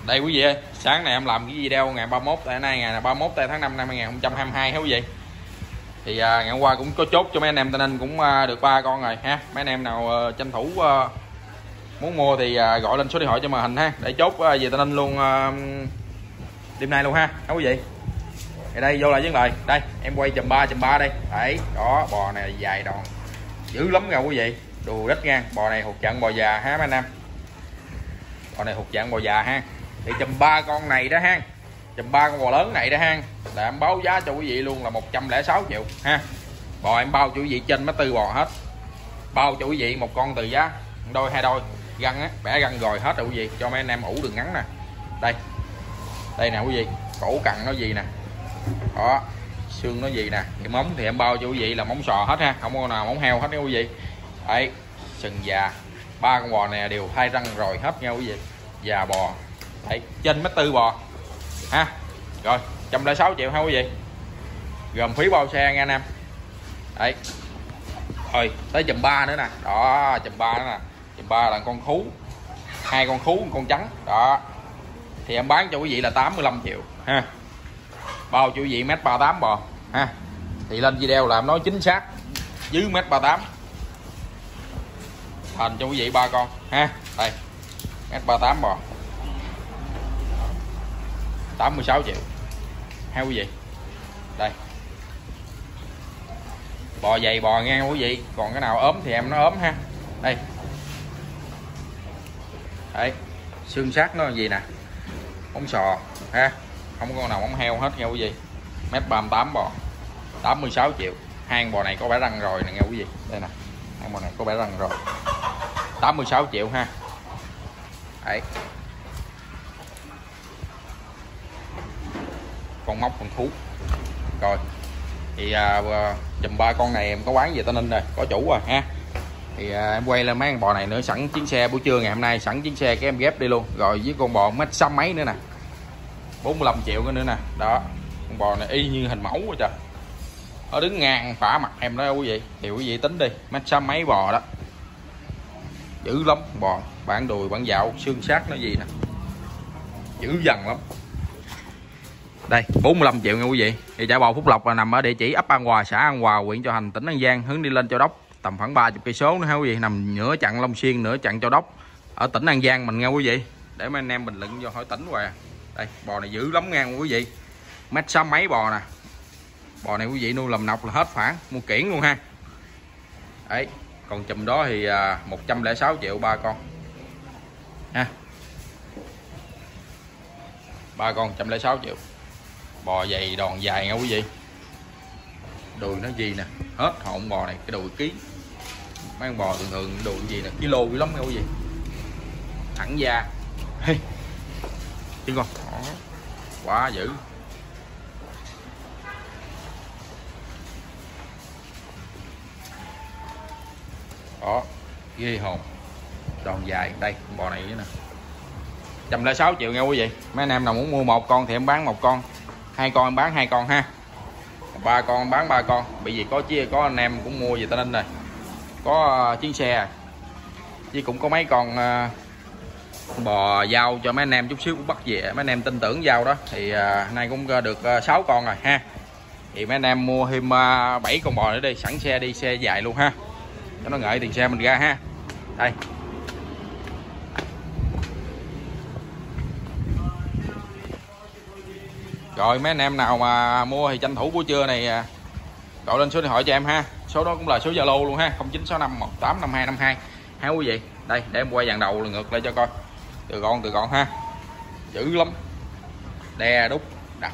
Đây quý vị ơi, sáng này em làm cái video ngày 31 tại nay ngày là 31 tháng 5 năm 2022 ha quý vị. Thì ngày hôm qua cũng có chốt cho mấy anh em Tây Ninh cũng được 3 con rồi ha. Mấy anh em nào tranh thủ muốn mua thì gọi lên số điện thoại cho màn hình ha, để chốt về Tây Ninh luôn đêm nay luôn ha quý vị. Thì đây vô lại với lời, đây em quay chùm ba đây. Đấy, đó bò này dài đòn dữ lắm nha quý vị, đùa rất ngang. Bò này thuộc dạng bò già ha mấy anh em. Bò này thuộc dạng bò già ha. Thì chùm 3 con này đó ha, chùm 3 con bò lớn này đó ha, là em báo giá cho quý vị luôn là 106 triệu ha. Bò em bao cho quý vị trên mấy tư bò hết, bao cho quý vị một con từ giá đôi 2 đôi găng á, bẻ găng rồi hết rồi quý vị, cho mấy anh em ủ đường ngắn nè. Đây nè quý vị, cổ cằn nó gì nè, đó xương nó gì nè. Cái móng thì em bao cho quý vị là móng sò hết ha, không có nào móng heo hết nha quý vị. Đấy, sừng già. 3 con bò này đều thay răng rồi hết nha quý vị, già bò. Đấy, trên mấy tư bò ha. Rồi 106 triệu ha quý vị, gồm phí bao xe nha anh em. Đấy, rồi tới chùm 3 nữa nè, đó chùm 3 nữa nè. Chùm 3 là con khú, 2 con khú, con trắng đó. Thì em bán cho quý vị là 85 triệu ha, bao cho quý vị 1m38 bò ha. Thì lên video là em nói chính xác dưới 1m38, thành cho quý vị 3 con ha. Đây 1m38 bò 86 triệu ha quý vị. Đây bò dày bò ngang quý vị, còn cái nào ốm thì em nó ốm ha. Đây đấy, xương xác nó gì nè, móng sò ha, không có con nào móng heo hết nha quý vị. 1m38 bò 86 triệu. Hai bò này có bẻ răng rồi nè nghe quý vị. Đây nè, hai bò này có bẻ răng rồi, 86 triệu ha. Đấy, con móc con thú. Rồi thì chùm 3 con này em có bán về Tây Ninh rồi, có chủ rồi ha. Thì em quay lên mấy con bò này nữa, sẵn chuyến xe buổi trưa ngày hôm nay, sẵn chuyến xe cái em ghép đi luôn. Rồi với con bò 1m6 mấy nữa nè, 45 triệu nữa nè. Đó, con bò này y như hình mẫu rồi trời, nó đứng ngang phả mặt em đó quý vị. Thì quý vị tính đi, 1m6 mấy bò đó, dữ lắm. Bò bản đùi bản dạo, xương xác nó gì nè, dữ dằn lắm. Đây 45 triệu nha quý vị. Thì chợ bò Phúc Lộc là nằm ở địa chỉ ấp An Hòa, xã An Hòa, huyện Châu Thành, tỉnh An Giang, hướng đi lên Châu Đốc tầm khoảng 30 cây số nữa ha quý vị. Nằm nửa chặng Long Xuyên, nửa chặng Châu Đốc, ở tỉnh An Giang mình nha quý vị. Để mấy anh em bình luận vô hỏi tỉnh hoài. Đây bò này dữ lắm nha quý vị, 1m6 mấy bò nè. Bò này quý vị nuôi làm nọc là hết phản, mua kiển luôn ha. Đấy, còn chùm đó thì 106 triệu 3 con ha. 3 con 106 triệu. Bò dày đòn dài nha quý vị, đùi nó gì nè, hết hồn bò này. Cái đùi ký, mấy con bò thường đùi gì nè, kilo dữ lắm nha quý vị, thẳng da. Hey, chứ con đó, quá dữ. Đó, ghê hồn, đòn dài. Đây con bò này nữa nè, 106 triệu nha quý vị. Mấy anh em nào muốn mua 1 con thì em bán 1 con, 2 con em bán 2 con ha, 3 con em bán 3 con. Bởi vì có anh em cũng mua về Tây Ninh rồi, có chuyến xe, chứ cũng có mấy con bò giao cho mấy anh em chút xíu cũng bắt về. Mấy anh em tin tưởng giao đó. Thì nay cũng được 6 con rồi ha. Thì mấy anh em mua thêm 7 con bò nữa đi, sẵn xe đi xe dài luôn ha, cho nó ngợi tiền xe mình ra ha. Đây rồi mấy anh em nào mà mua thì tranh thủ buổi trưa này gọi lên số điện thoại cho em ha. Số đó cũng là số Zalo luôn ha, 0965185252 ha quý vị. Đây để em quay dàn đầu là ngược lại cho coi, từ con ha, dữ lắm, đe đúc đặt.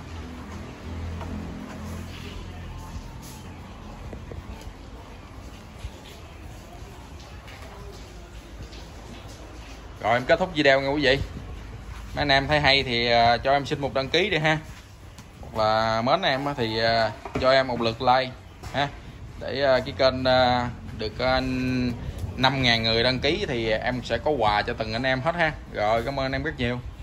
Rồi em kết thúc video nha quý vị. Mấy anh em thấy hay thì cho em xin một đăng ký đi ha, hoặc là mến em thì cho em một lượt like ha, để cái kênh được 5.000 người đăng ký thì em sẽ có quà cho từng anh em hết ha. Rồi cảm ơn em rất nhiều.